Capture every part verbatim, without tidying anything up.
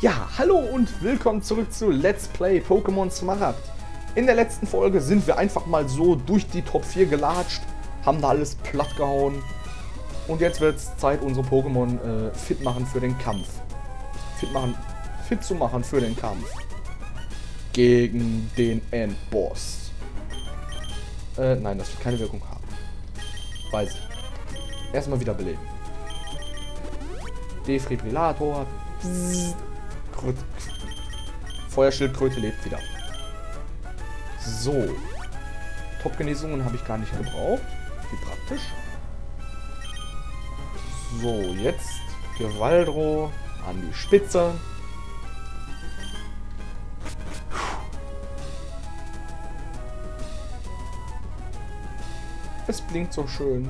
Ja, hallo und willkommen zurück zu Let's Play Pokémon Smaragd. In der letzten Folge sind wir einfach mal so durch die Top vier gelatscht, haben da alles platt gehauen. Und jetzt wird es Zeit, unsere Pokémon äh, fit machen für den Kampf. Fit machen, fit zu machen für den Kampf. Gegen den Endboss. Äh, nein, das wird keine Wirkung haben. Weiß ich. Erstmal wieder beleben. Defibrillator. Feuerschildkröte lebt wieder. So. Top-Genesungen habe ich gar nicht gebraucht. Wie praktisch. So, jetzt Gewaldro an die Spitze. Es blinkt so schön.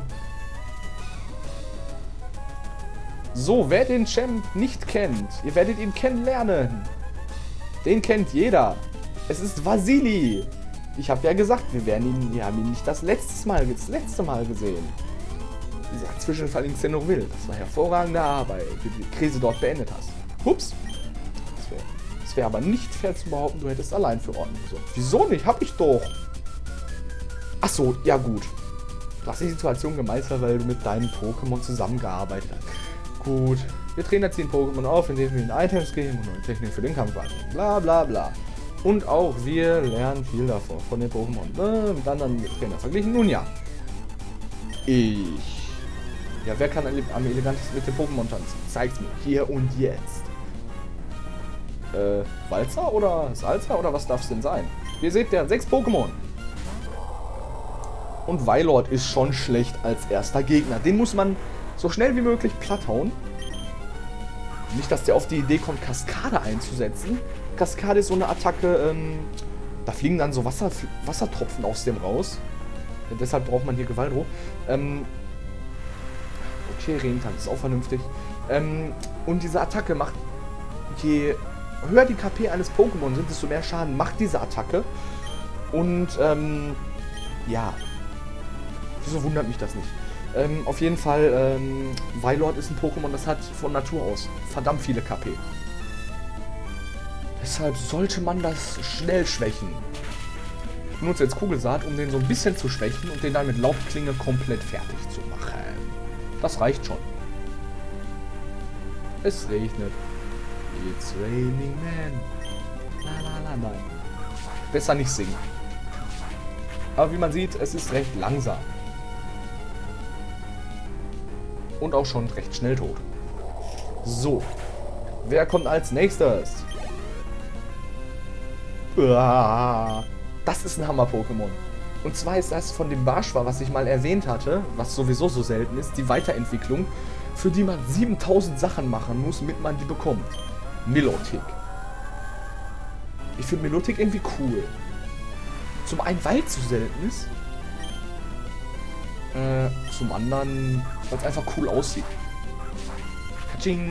So, wer den Champ nicht kennt, ihr werdet ihn kennenlernen. Den kennt jeder. Es ist Vasili. Ich habe ja gesagt, wir werden ihn, wir haben ihn nicht das letzte Mal, das letzte Mal gesehen. Dieser Zwischenfall in Xenoville, das war hervorragende Arbeit, wie du die Krise dort beendet hast. Ups. Das wäre wär aber nicht fair zu behaupten, du hättest allein für Ordnung gesorgt. Wieso nicht? Hab ich doch. Ach so, ja gut. Du hast die Situation gemeistert, weil du mit deinen Pokémon zusammengearbeitet hast. Gut, wir trainieren jetzt den Pokémon auf, indem wir ihnen Items geben und neue Technik für den Kampf annehmen. Bla bla bla. Und auch wir lernen viel davon, von den Pokémon. Äh, dann dann mit Trainer verglichen. Nun ja. Ich. Ja, wer kann am elegantesten mit dem Pokémon tanzen? Zeig's mir. Hier und jetzt. Äh, Walzer oder Salzer oder was darf es denn sein? Ihr seht, der hat sechs Pokémon. Und Weilord ist schon schlecht als erster Gegner. Den muss man so schnell wie möglich platt hauen. Nicht, dass der auf die Idee kommt, Kaskade einzusetzen. Kaskade ist so eine Attacke, ähm, da fliegen dann so Wasser, Wassertropfen aus dem raus. Ja, deshalb braucht man hier Gewaldro. Ähm, okay, Rentan ist auch vernünftig. Ähm, und diese Attacke macht, je höher die K P eines Pokémon sind, desto mehr Schaden macht diese Attacke. Und, ähm, ja. Wieso wundert mich das nicht? Ähm, auf jeden Fall, ähm, Weilord ist ein Pokémon, das hat von Natur aus verdammt viele K P. Deshalb sollte man das schnell schwächen. Ich benutze jetzt Kugelsaat, um den so ein bisschen zu schwächen und den dann mit Laubklinge komplett fertig zu machen. Das reicht schon. Es regnet. It's raining man. La la la la. Besser nicht singen. Aber wie man sieht, es ist recht langsam. Und auch schon recht schnell tot. So. Wer kommt als nächstes? Uah, das ist ein Hammer-Pokémon. Und zwar ist das von dem Barschwa, was ich mal erwähnt hatte, was sowieso so selten ist, die Weiterentwicklung, für die man siebentausend Sachen machen muss, damit man die bekommt. Milotic. Ich finde Milotic irgendwie cool. Zum einen, weil es so selten ist. Äh, zum anderen, weil es einfach cool aussieht. Katsching.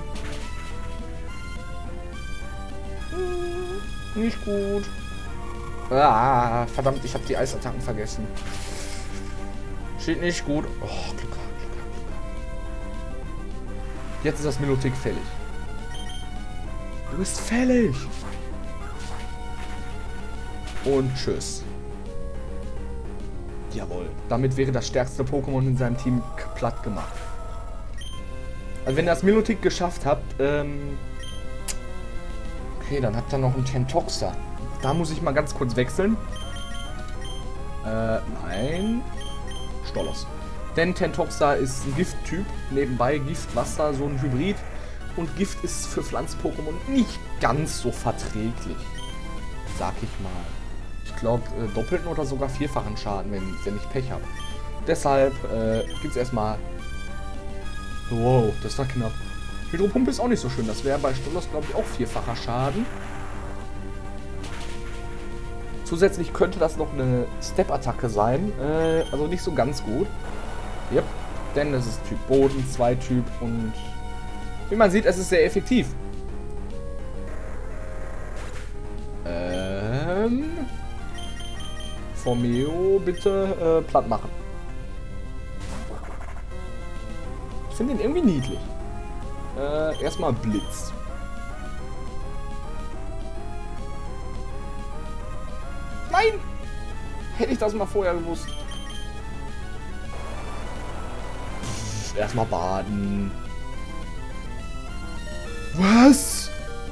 Hm, nicht gut. Ah, verdammt, ich habe die Eisattacken vergessen. Steht nicht gut. Oh, Glück gehabt, Glück gehabt, Glück gehabt. Jetzt ist das Milotic fällig. Du bist fällig. Und tschüss. Jawohl. Damit wäre das stärkste Pokémon in seinem Team platt gemacht. Also wenn ihr das Milotic geschafft habt, ähm... okay, dann habt ihr noch einen Tentoxer. Da muss ich mal ganz kurz wechseln. Äh, nein. Stolos. Denn Tentoxer ist ein Gifttyp. Nebenbei Gift, Wasser, so ein Hybrid. Und Gift ist für Pflanz-Pokémon nicht ganz so verträglich. Sag ich mal. Ich glaube, äh, doppelten oder sogar vierfachen Schaden, wenn, wenn ich Pech habe. Deshalb äh, gibt es erstmal... Wow, das war knapp. Hydropumpe ist auch nicht so schön. Das wäre bei Stolos, glaube ich, auch vierfacher Schaden. Zusätzlich könnte das noch eine Step-Attacke sein. Äh, also nicht so ganz gut. Yep. Denn es ist Typ Boden, zwei Typ und... wie man sieht, es ist sehr effektiv. Ähm... Formeo bitte äh, platt machen. Ich finde ihn irgendwie niedlich. Äh, erstmal Blitz. Nein! Hätte ich das mal vorher gewusst. Erstmal baden. Was?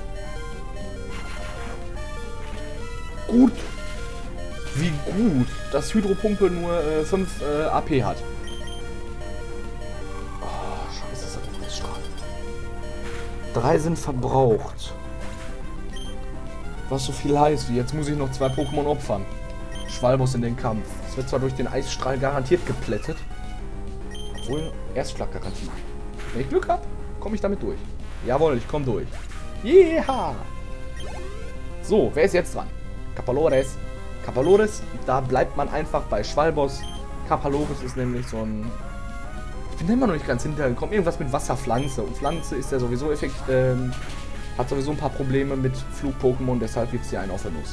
Gut. Wie gut, dass Hydropumpe nur äh, fünf äh, A P hat. Oh, scheiße, das ist ein Eisstrahl. Drei sind verbraucht. Was so viel heißt, wie jetzt muss ich noch zwei Pokémon opfern. Schwalbos in den Kampf. Es wird zwar durch den Eisstrahl garantiert geplättet. Obwohl, Erstschlaggarantie. Wenn ich Glück habe, komme ich damit durch. Jawohl, ich komme durch. Jeha! So, wer ist jetzt dran? Capalores. Capalores, da bleibt man einfach bei Schwalbos. Capalores ist nämlich so ein... Ich bin immer noch nicht ganz hintergekommen. Irgendwas mit Wasserpflanze. Und Pflanze ist ja sowieso effekt... Ähm, hat sowieso ein paar Probleme mit Flug-Pokémon, deshalb gibt es hier einen auf der Nuss.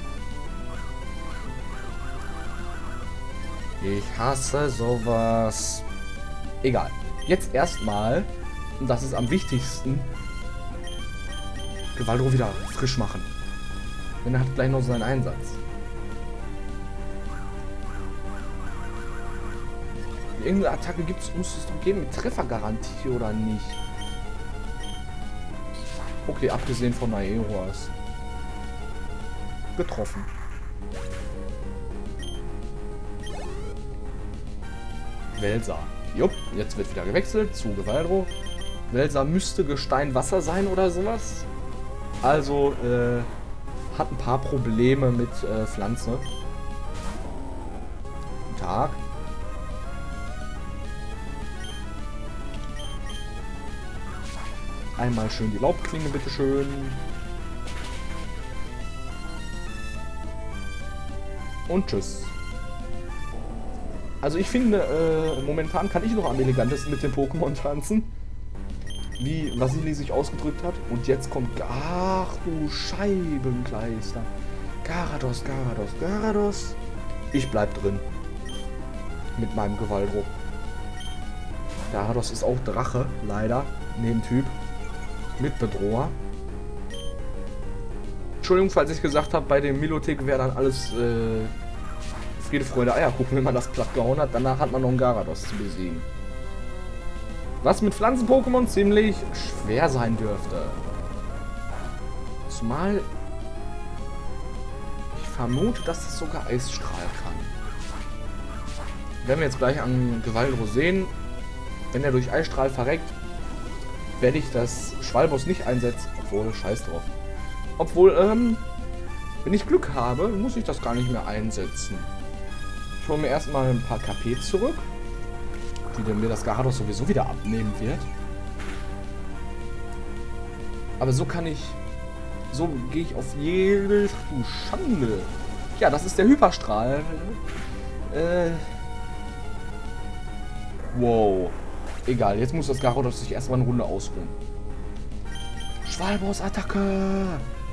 Ich hasse sowas. Egal. Jetzt erstmal, und das ist am wichtigsten, Givaldro wieder frisch machen. Denn er hat gleich noch seinen Einsatz. Irgendeine Attacke gibt's, muss es doch geben mit Treffergarantie oder nicht? Okay, abgesehen von Naeroas. Getroffen. Welser. Jupp, jetzt wird wieder gewechselt zu Givaldro. Welser müsste Gestein Wasser sein oder sowas. Also, äh, hat ein paar Probleme mit äh, Pflanze. Guten Tag. Einmal schön die Laubklinge, bitteschön. Und tschüss. Also ich finde, äh, momentan kann ich noch am elegantesten mit dem Pokémon tanzen. Wie Vasili sich ausgedrückt hat. Und jetzt kommt... Ach du Scheibenkleister. Garados, Garados, Garados. Ich bleib drin. Mit meinem Givaldro. Garados ist auch Drache, leider. Nebentyp. Mit Bedroher. Entschuldigung, falls ich gesagt habe, bei dem Milotic wäre dann alles äh, Friede, Freude, Eierkuchen, wenn man das platt gehauen hat. Danach hat man noch einen Garados zu besiegen. Was mit Pflanzen-Pokémon ziemlich schwer sein dürfte. Zumal ich vermute, dass es sogar Eisstrahl kann. Werden wir jetzt gleich an Givaldro sehen. Wenn er durch Eisstrahl verreckt, werde ich das Schwalbos nicht einsetzen. Obwohl, scheiß drauf. Obwohl, ähm, wenn ich Glück habe, muss ich das gar nicht mehr einsetzen. Ich hole mir erstmal ein paar K P zurück, die mir das Garados sowieso wieder abnehmen wird. Aber so kann ich, so gehe ich auf jede du Schande. Ja, das ist der Hyperstrahl. Äh, wow. Egal, jetzt muss das Garados sich erstmal eine Runde ausruhen. Schwalbos Attacke!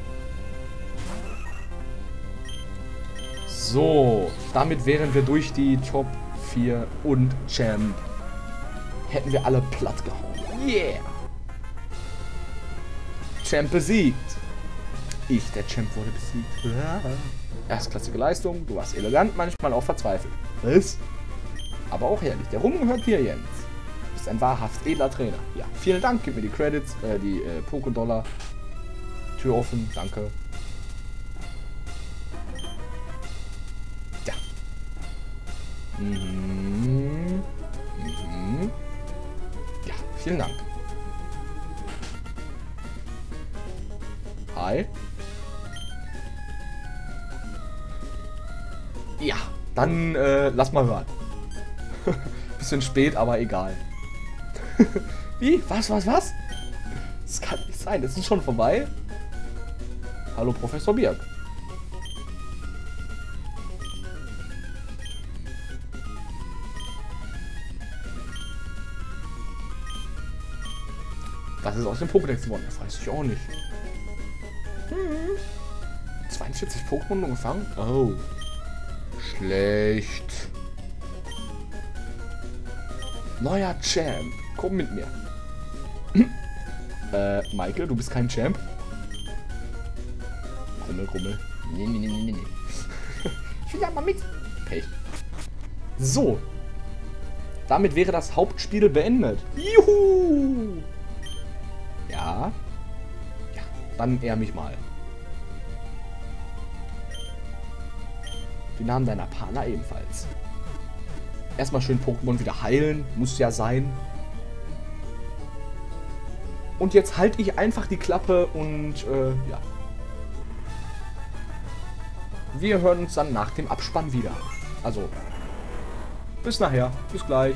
So, damit wären wir durch die Top vier und Champ. Hätten wir alle platt gehauen. Yeah! Champ besiegt. Ich, der Champ, wurde besiegt. Erstklassige Leistung, du warst elegant, manchmal auch verzweifelt. Was? Aber auch herrlich. Der Ruhm gehört dir, Jens. Du bist ein wahrhaft edler Trainer. Ja, vielen Dank. Gib mir die Credits, äh, die äh, Pokédollar. Tür offen, danke. Ja. Mhm. Mhm. Ja, vielen Dank. Hi. Ja, dann äh, lass mal hören. Bisschen spät, aber egal. Wie? Was, was, was? Das kann nicht sein. Das ist schon vorbei. Hallo, Professor Birk. Was ist aus dem Pokédex geworden? Das weiß ich auch nicht. Hm. zweiundvierzig Pokémon nur gefangen? Oh. Schlecht. Neuer Champ. Komm mit mir. äh, Michael, du bist kein Champ? Rummel, rummel. Nee, nee, nee, nee, nee. Ich will ja mal mit. Pech. So. Damit wäre das Hauptspiel beendet. Juhu! Ja. Ja, dann ehr mich mal. Die Namen deiner Partner ebenfalls. Erstmal schön Pokémon wieder heilen. Muss ja sein. Und jetzt halte ich einfach die Klappe und, äh, ja. Wir hören uns dann nach dem Abspann wieder. Also, bis nachher. Bis gleich.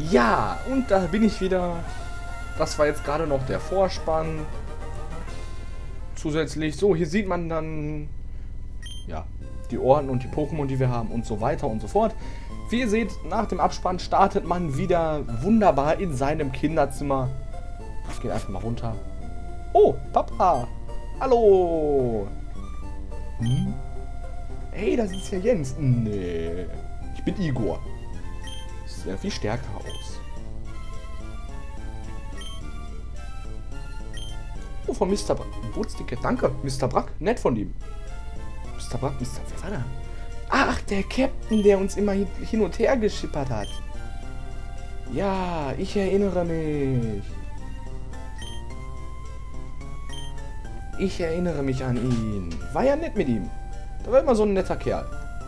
Ja, und da bin ich wieder. Das war jetzt gerade noch der Vorspann. Zusätzlich, so, hier sieht man dann, ja, die Orden und die Pokémon, die wir haben und so weiter und so fort. Wie ihr seht, nach dem Abspann startet man wieder wunderbar in seinem Kinderzimmer. Ich gehe einfach mal runter. Oh, Papa. Hallo. Hm? Hey, das ist ja Jens. Nee. Ich bin Igor. Das sieht ja viel stärker aus. Oh, von Mister Brack. Geburtsticket. Danke, Mister Brack. Nett von ihm. Mister Brack, Mister Wer war da? Ach, der Captain, der uns immer hin und her geschippert hat. Ja, ich erinnere mich. Ich erinnere mich an ihn. War ja nett mit ihm. Da war immer so ein netter Kerl.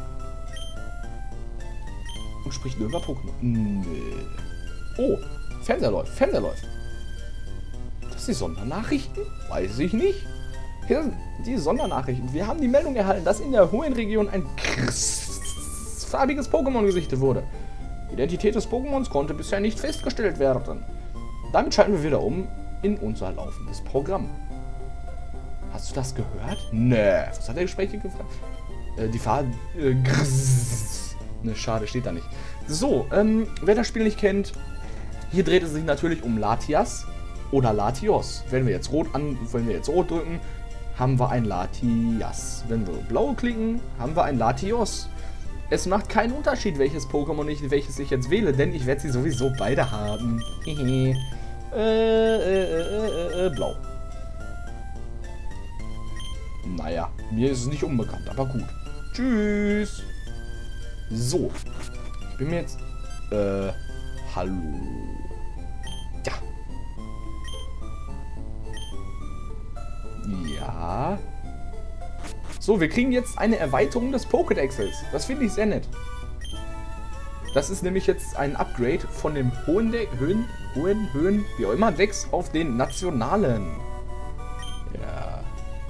Und spricht nur über Pokémon. Nee. Oh, Fernseher läuft. Fernseher läuft. Das sind die Sondernachrichten? Weiß ich nicht. Hier sind die Sondernachrichten. Wir haben die Meldung erhalten, dass in der Hoenn-Region ein farbiges Pokémon gesichtet wurde. Die Identität des Pokémons konnte bisher nicht festgestellt werden. Damit schalten wir wieder um in unser laufendes Programm. Hast du das gehört? Nee. Was hat der Gespräch gefragt? Äh, die Farbe... Äh, ne, schade, steht da nicht. So, ähm, wer das Spiel nicht kennt, hier dreht es sich natürlich um Latias oder Latios. Wenn wir jetzt rot an, wenn wir jetzt rot drücken, haben wir ein Latias. Wenn wir blau klicken, haben wir ein Latios. Es macht keinen Unterschied, welches Pokémon ich, welches ich jetzt wähle, denn ich werde sie sowieso beide haben. äh, äh, äh, äh, blau. Naja, mir ist es nicht unbekannt, aber gut. Tschüss. So. Ich bin mir jetzt... Äh, hallo. Ja. Ja. So, wir kriegen jetzt eine Erweiterung des Pokédexes. Das finde ich sehr nett. Das ist nämlich jetzt ein Upgrade von dem hohen, De Höhen, Höhen, Höhen, wie auch immer, Dex auf den nationalen. Ja.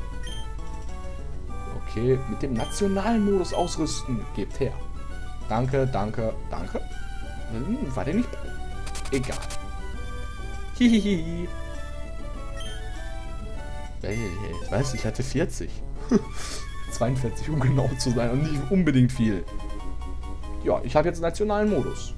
Okay, mit dem nationalen Modus ausrüsten. Gebt her. Danke, danke, danke. Hm, war der nicht? Egal. Hihihi. Ich weiß, ich hatte vierzig. zweiundvierzig, um genau zu sein. Und nicht unbedingt viel. Ja, ich habe jetzt einen nationalen Modus.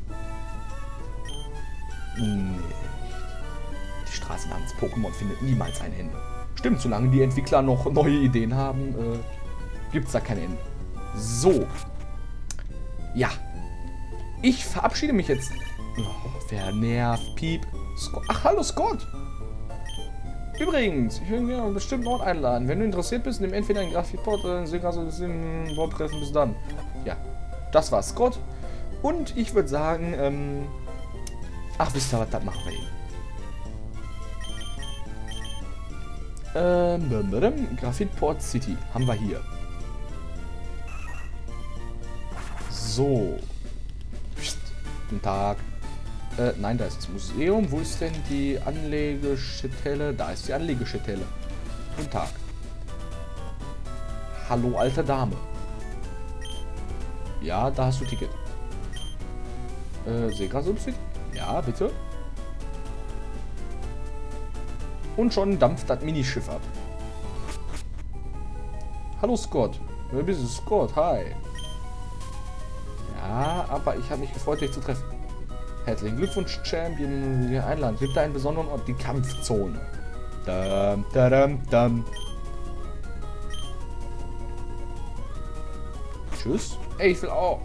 Nee. Die Straßenbahn des Pokémon findet niemals ein Ende. Stimmt, solange die Entwickler noch neue Ideen haben, äh, gibt es da kein Ende. So. Ja. Ich verabschiede mich jetzt. Oh, wer nervt? Piep. Scott. Ach, hallo Scott. Übrigens, ich will dir einen bestimmten Ort einladen. Wenn du interessiert bist, nimm entweder ein Grafikport oder ein Seegrasen Wortpressen. Bis dann. Ja. Das war Scott. Und ich würde sagen, ähm... ach, wisst ihr was, das machen wir eben. Ähm, Graphitport City haben wir hier. So. Psst. Guten Tag. Äh, nein, da ist das Museum. Wo ist denn die Anlegestätte? Da ist die Anlegestätte. Guten Tag. Hallo, alte Dame. Ja, da hast du Ticket. Äh, Seegrasubsid? Ja, bitte. Und schon dampft das Minischiff ab. Hallo Scott. Wer bist du? Scott, hi. Ja, aber ich habe mich gefreut, dich zu treffen. Herzlichen Glückwunsch, Champion. Hier einladen. Gibt da einen besonderen Ort? Die Kampfzone. Dam, dam, dam. Tschüss. Ey, ich will auch.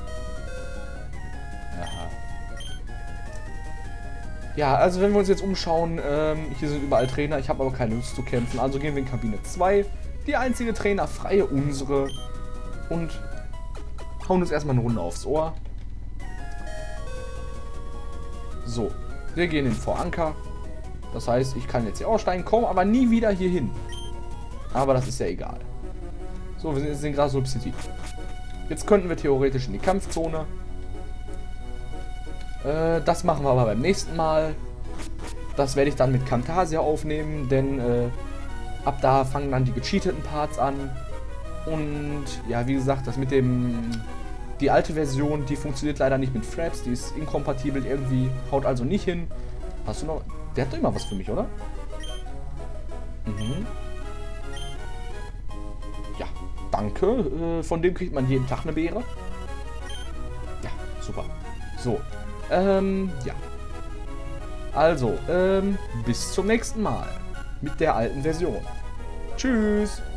Aha. Ja, also wenn wir uns jetzt umschauen, ähm, hier sind überall Trainer. Ich habe aber keine Lust zu kämpfen. Also gehen wir in Kabine zwei. Die einzige trainerfreie, unsere. Und hauen uns erstmal eine Runde aufs Ohr. So, wir gehen in Voranker. Das heißt, ich kann jetzt hier aussteigen, komme aber nie wieder hier hin. Aber das ist ja egal. So, wir sind jetzt in Grasloop City. Jetzt könnten wir theoretisch in die Kampfzone. Äh, das machen wir aber beim nächsten Mal. Das werde ich dann mit Camtasia aufnehmen, denn äh, ab da fangen dann die gecheateten Parts an. Und ja, wie gesagt, das mit dem Die alte Version, die funktioniert leider nicht mit Fraps, die ist inkompatibel irgendwie, haut also nicht hin. Hast du noch... Der hat doch immer was für mich, oder? Mhm. Ja, danke. Äh, von dem kriegt man jeden Tag eine Beere. Ja, super. So, ähm, ja. Also, ähm, bis zum nächsten Mal. Mit der alten Version. Tschüss.